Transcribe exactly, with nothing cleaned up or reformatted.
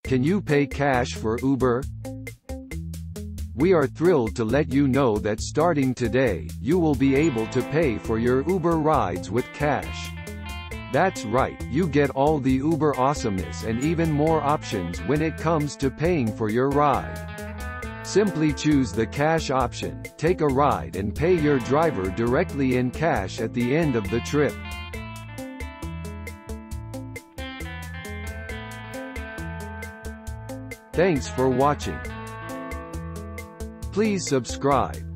Can you pay cash for Uber? We are thrilled to let you know that starting today, you will be able to pay for your Uber rides with cash. That's right, you get all the Uber awesomeness and even more options when it comes to paying for your ride. Simply choose the cash option, take a ride and pay your driver directly in cash at the end of the trip. Thanks for watching. Please subscribe.